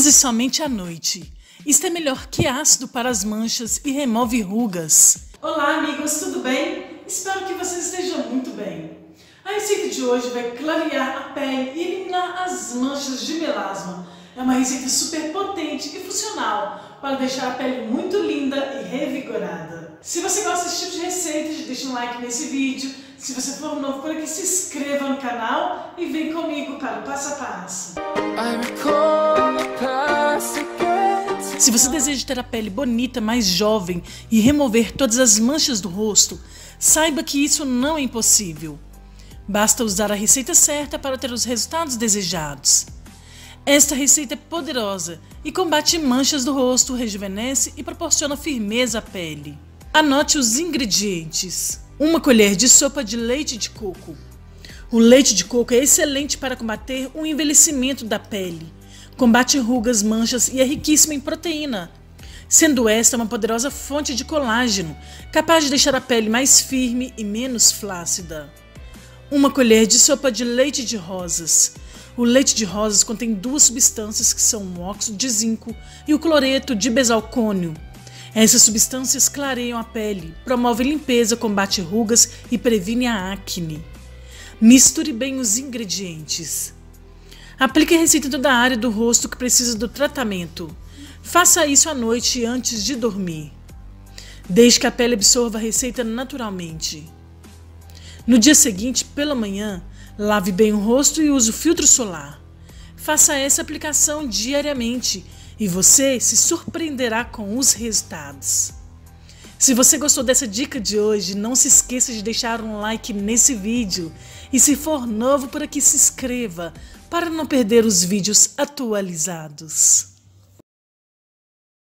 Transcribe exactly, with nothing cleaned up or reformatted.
Use somente à noite. Isto é melhor que ácido para as manchas e remove rugas. Olá amigos, tudo bem? Espero que vocês estejam muito bem. A receita de hoje vai clarear a pele e eliminar as manchas de melasma. É uma receita super potente e funcional para deixar a pele muito linda e revigorada. Se você gosta desse tipo de receitas, deixa um like nesse vídeo. Se você for novo por aqui, se inscreva no canal e vem comigo para o passo a passo. Se você deseja ter a pele bonita, mais jovem e remover todas as manchas do rosto, saiba que isso não é impossível. Basta usar a receita certa para ter os resultados desejados. Esta receita é poderosa e combate manchas do rosto, rejuvenesce e proporciona firmeza à pele. Anote os ingredientes. Uma colher de sopa de leite de coco. O leite de coco é excelente para combater o envelhecimento da pele. Combate rugas, manchas e é riquíssimo em proteína, sendo esta uma poderosa fonte de colágeno, capaz de deixar a pele mais firme e menos flácida. Uma colher de sopa de leite de rosas. O leite de rosas contém duas substâncias que são o óxido de zinco e o cloreto de besalcônio. Essas substâncias clareiam a pele, promovem limpeza, combate rugas e previne a acne. Misture bem os ingredientes. Aplique a receita em toda a área do rosto que precisa do tratamento. Faça isso à noite antes de dormir. Deixe que a pele absorva a receita naturalmente. No dia seguinte, pela manhã, lave bem o rosto e use o filtro solar. Faça essa aplicação diariamente e você se surpreenderá com os resultados. Se você gostou dessa dica de hoje, não se esqueça de deixar um like nesse vídeo. E se for novo por aqui, se inscreva para não perder os vídeos atualizados.